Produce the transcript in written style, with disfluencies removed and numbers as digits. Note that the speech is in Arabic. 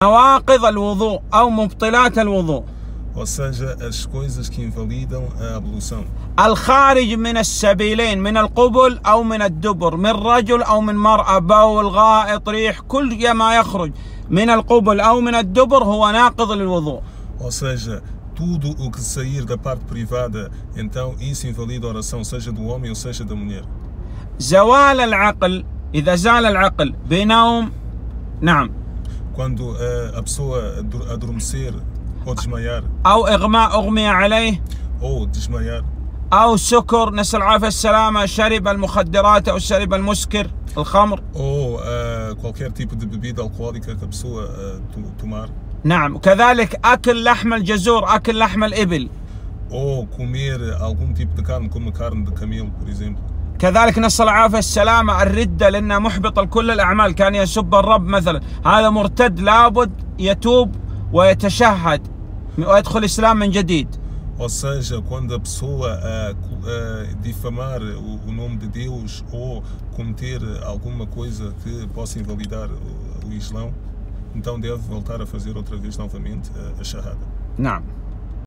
نواقض الوضوء أو مبطلات الوضوء. Ou seja, as coisas que invalidam a ablução. الخارج من السبيلين، من القبل أو من الدبر، من رجل أو من مرأة، بول، غائط، ريح، كل ما يخرج من القبل أو من الدبر هو ناقض للوضوء. Ou seja, tudo o que sair da parte privada, então isso invalida a oração, seja do homem ou seja da mulher. زوال العقل، إذا زال العقل بنوم، نعم. Quando a pessoa adormecer ou desmaiar. أو إغماء أغمي عليه. Ou desmaiar. أو سكر، نسأل العافية السلامة، شرب المخدرات أو شرب المسكر، الخمر. Ou qualquer tipo de bebida alcoólica que a pessoa tomar. نعم. وكذلك أكل لحم الجزور، أكل لحم الإبل. Ou comer algum tipo de carne, como carne de camelo, por exemplo. كذلك نسأل العافية السلامة الردة، لأنها محبطة لكل الأعمال، كان يسب الرب مثلا، هذا مرتد، لابد يتوب ويتشهد ويدخل الإسلام من جديد. Ou seja, quando a pessoa difamar o nome de Deus ou cometer alguma coisa que possa invalidar o Islão, então deve voltar a fazer outra vez novamente a shahada. نعم.